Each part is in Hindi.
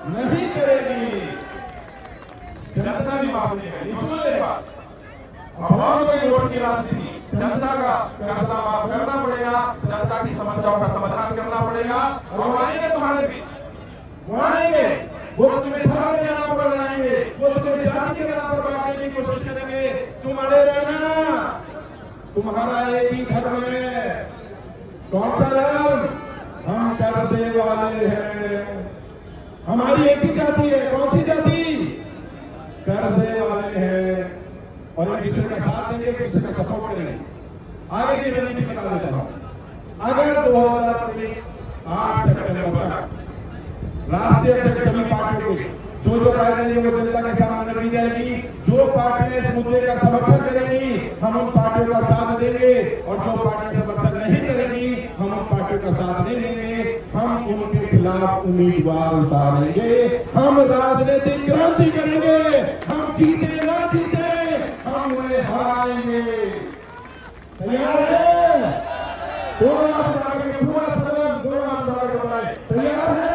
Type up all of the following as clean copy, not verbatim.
नहीं करेगी। जनता भी माफ नहीं करेगी। सुन ले बात, अफवाहों की वोट की राजनीति, जनता का कर्जा माफ करना पड़ेगा, जनता की समस्याओं का समाधान करना पड़ेगा। और वो आएंगे तुम्हारे बीच, वो आएंगे, वो तुम्हें धर्म के नाम पर बनाएंगे, वो तुम्हें जाति के नाम पर बांटने की कोशिश करेंगे। तुम अड़े रहना, तुम्हारा एक ही धर्म है। कौन सा धर्म? हम कर्जे वाले हैं। हमारी एक ही जाति है। कौन सी जाति? कर्जे वाले हैं। और एक दूसरे का साथ देंगे, एक दूसरे का सपोर्ट करेंगे। आगे की रणनीति बता देता हूं। अगर 2023 8 सितंबर तक राष्ट्रीय अध्यक्ष सभी पार्टियों के जो राय देंगे वो जनता के सामने रखी जाएगी। जो पार्टियां इस मुद्दे का समर्थन करेंगी हम उन पार्टियों का साथ देंगे, और जो पार्टियां समर्थन नहीं करेंगी हम उन पार्टियों का साथ नहीं देंगे। हम उनके खिलाफ उम्मीदवार उतारेंगे। हम राजनीतिक क्रांति करेंगे। हम जीते ना जीते हम उन्हें हराएंगे। तैयार है? पूरा तैयार है?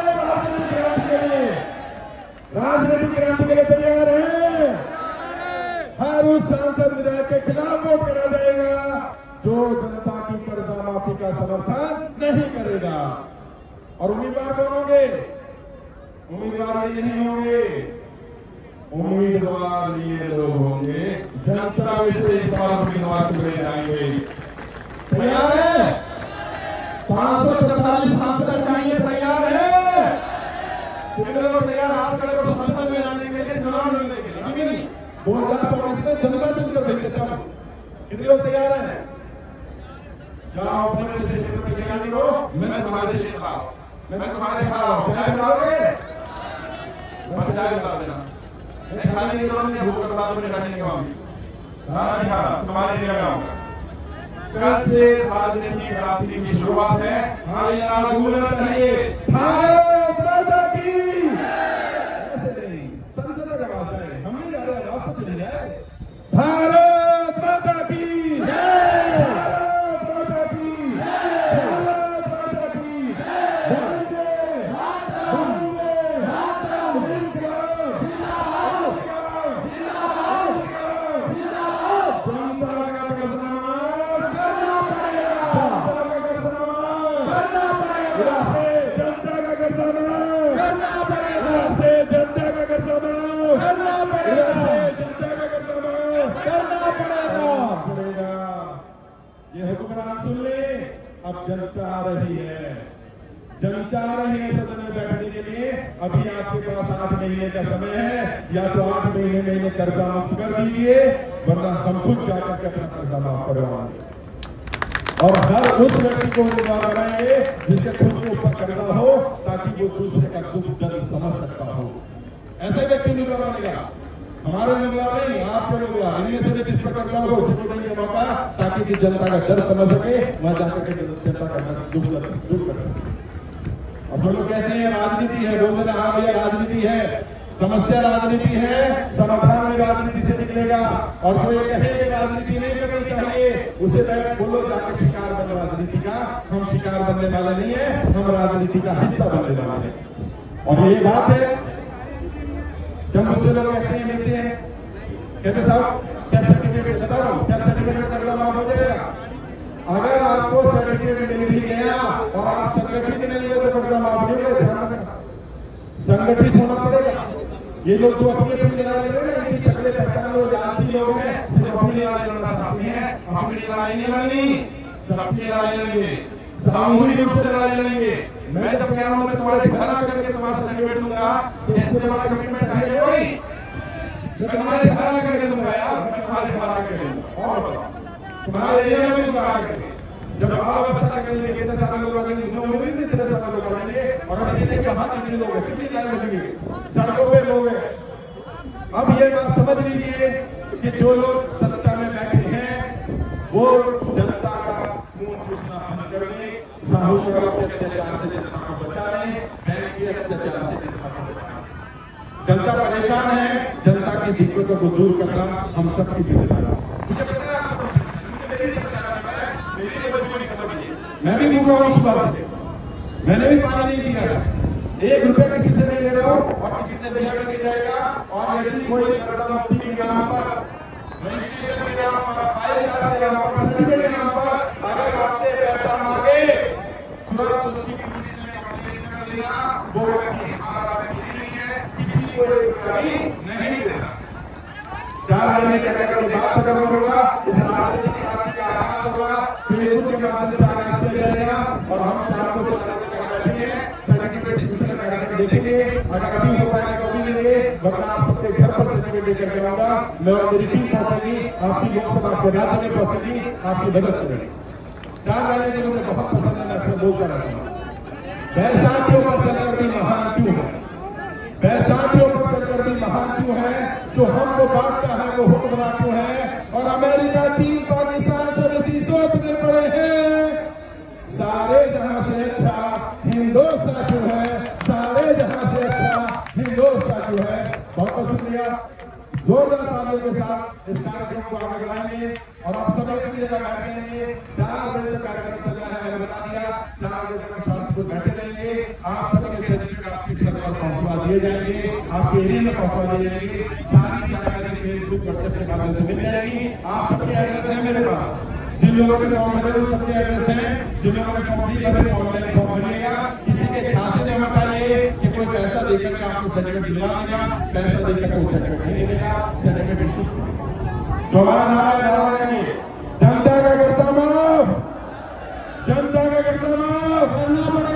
राजनीतिक क्रांति के लिए तैयार है? हर उस सांसद विधायक के खिलाफ वोट करा जाएगा जो जनता की कर्जा माफी का समर्थन नहीं करेगा। और उम्मीदवार कौन होंगे? उम्मीदवार ये नहीं होंगे, उम्मीदवार ये लोग होंगे जनता से इस बार उम्मीदवार चुने जाएंगे। तैयार है? 545 सांसद चाहिए। तैयार है? कितने लोग तैयार? हाथ खड़े करो संसद में जाने के लिए, चुनाव लड़ने के लिए। अभी नहीं, 2024 में जनता चुनकर भेज देता हूं। कितने लोग तैयार हैं? जाओ अपने क्षेत्र में तैयारी करो। मैं तुम्हारे क्षेत्र आओ, मैं तुम्हारे घर आओ। चाय बनाओगे? बस चाय बना देना। नहीं खाने की जरूरत नहीं, भूख लगा तो नहीं के बाद तुम्हारे लिए मैं आऊंगा। कल से राजनीतिक क्रांति की शुरुआत है। हमारे यहाँ भूलना चाहिए भारत माता की। ऐसे नहीं, संसद में जब आ जाए हम नहीं जा रहे, रास्ता चली जाए। भारत माता की जय, भारत माता की जय, भारत माता की वंदे वंदे जनता का कर्जा माफ करना पड़ेगा। जनता का कर्जा माफ करना पड़ेगा। जनता का कर्जा माफ करना पड़ेगा। ये हुक्मरान सुन ले, अब जनता आ रही है। जनता आ रही है सदन में बैठने के लिए। अभी आपके पास 8 महीने का समय है, या तो 8 महीने में इन्हें कर्जा मुक्त कर दीजिए, वरना हम खुद जाकर के अपना कर्जा माफ करवाएंगे। और हर उस व्यक्ति को उम्मीदवार बनाएंगे जिसके खुद के ऊपर कर्जा हो, ताकि वो दूसरे का दुख दर्द समझ सकता हो। ऐसा व्यक्ति उम्मीदवार बनेगा। हमारे उम्मीदवार नहीं, आपके उम्मीदवार। इनमें से जिस पर कर्जा हो उसी को देंगे मौका, ताकि कि जनता का दर्द समझ सके, वह जाकर के जनता का दुख दर्द दूर कर सके। अब जो लोग कहते हैं राजनीति है, बोल देना हाँ भैया राजनीति है। समस्या राजनीति है, समाधान भी राजनीति से निकलेगा। और जो ये कहे कि राजनीति नहीं करनी चाहिए, उसे बोलो जाकर शिकार बने राजनीति का। हम शिकार बनने वाले नहीं है, हम राजनीति का हिस्सा बनने वाले हैं। और ये बात है, जब मुझसे लोग कहते हैं, मिलते हैं, कहते साहब क्या सर्टिफिकेट बताओ, क्या सर्टिफिकेट कर्जा माफ हो जाएगा? अगर आपको सर्टिफिकेट मिल भी गया और आप संगठित नहीं हुए तो कर्जा माफ नहीं होगा। ध्यान रखना, संगठित होना पड़ेगा। ये लोग जो अपनी अपनी लड़ाई लड़ रहे हैं, इनकी शक्लें पहचान लो, जांची लोग हैं, सिर्फ अपनी लड़ाई लड़ना चाहते हैं। अपनी लड़ाई नहीं लड़नी, सबकी लड़ाई लड़ेंगे, सामूहिक रूप से लड़ाई लड़ेंगे। मैं जब कह रहा हूं मैं तुम्हारे घर आकर के तुम्हारा सर्टिफिकेट दूंगा, इससे बड़ा कमिटमेंट चाहिए कोई? मैं तुम्हारे घर आकर के दूंगा यार, मैं तुम्हारे घर आकर के दूंगा। और बताओ तुम्हारे एरिया में भी दूंगा आकर के। जब अवस्था करेंगे कितने सारे लोग आएंगे, मुझे उम्मीद नहीं थी कितने सारे लोग आएंगे। और अभी कहाँ कितने लोग हैं, कितनी लाइन लगेगी, सड़कों पे लोग हैं। अब ये बात समझ लीजिए कि जो लोग सत्ता में बैठे हैं वो जनता का खून चूसना बंद कर दें, साहूकारों के अत्याचार से जनता को बचा लें, बैंक के अत्याचार से जनता को बचा लें। जनता परेशान है, जनता की दिक्कतों को दूर करना हम सबकी जिम्मेदारी है। मुझे पता है आप सब मैं भी भूखा हूँ सुबह से, मैंने भी पानी नहीं पिया। 1 रुपया किसी से नहीं ले रहा हूं और किसी से लिया भी नहीं जाएगा। और यदि कोई कर्जा मुक्ति के नाम पर, रजिस्ट्रेशन के नाम पर, फाइल चार्ज के नाम पर, सर्टिफिकेट के नाम पर अगर आपसे पैसा मांगे तुरंत उसकी पुलिस में कंप्लेंट कर देना। वो व्यक्ति हमारा व्यक्ति नहीं है, किसी को 1 रुपया भी नहीं देना। 4 महीने के अंदर बात खत्म होगा, इस राजनीतिक क्रांति का आगाज होगा, फेसबुक के माध्यम से आगाज किया जाएगा और हम शाम को 4 बजे तक बैठे हैं, सर्टिफिकेट सूचना कार्यक्रम देखेंगे। अगर अभी हो पाएगा तो भी देंगे, वरना आप सबके घर पर सर्टिफिकेट लेकर के आऊंगा मैं और मेरी टीम पहुंचेगी, आपकी लोकसभा आपके राज्य में पहुंचेगी, आपकी मदद करेगी। 4 महीने के मुझे बहुत पसंद है, मैं अक्सर बोलता रहता हूँ बैसाखियों पर चलकर भी महान क्यों है, बैसाखियों पर चलकर भी महान क्यों है, जो हमको बांटता है वो हुक्मरान क्यों है। और अमेरिका, चीन, पाकिस्तान सब इसी सोच में पड़े हैं, सारे जहां से अच्छा हिंदुस्तान क्यों है, सारे जहां से अच्छा हिंदुस्तान क्यों है। बहुत बहुत शुक्रिया, जोरदार तालियों के साथ इस कार्यक्रम को आगे बढ़ाएंगे और आप सब एक जगह बैठ जाएंगे। 4 बजे तक कार्यक्रम चल रहा है, मैंने बता दिया 4 बजे तक शांतिपूर्ण बैठे रहेंगे। आप सबके सर्टिफिकेट आपके घर पर पहुंचवा दिए जाएंगे, आपके एरिया में पहुंचवा दिए जाएंगे। सारी जानकारी फेसबुक, व्हाट्सएप के माध्यम से मिल जाएगी। आप सबके एड्रेस है मेरे पास, जिन लोगों ने फॉर्म भरे वो सबके एड्रेस है, जिन लोगों ने फॉर्म नहीं भरे ऑनलाइन फॉर्म भरिएगा। किसी के झांसे में मत आइए कि कोई पैसा देकर के आपको सर्टिफिकेट दिलवा देगा, पैसा देकर कोई सर्टिफिकेट नहीं मिलेगा, सर्टिफिकेट इशू। तो हमारा नारा है जनता का कर्जा माफ, जनता का कर्जा माफ।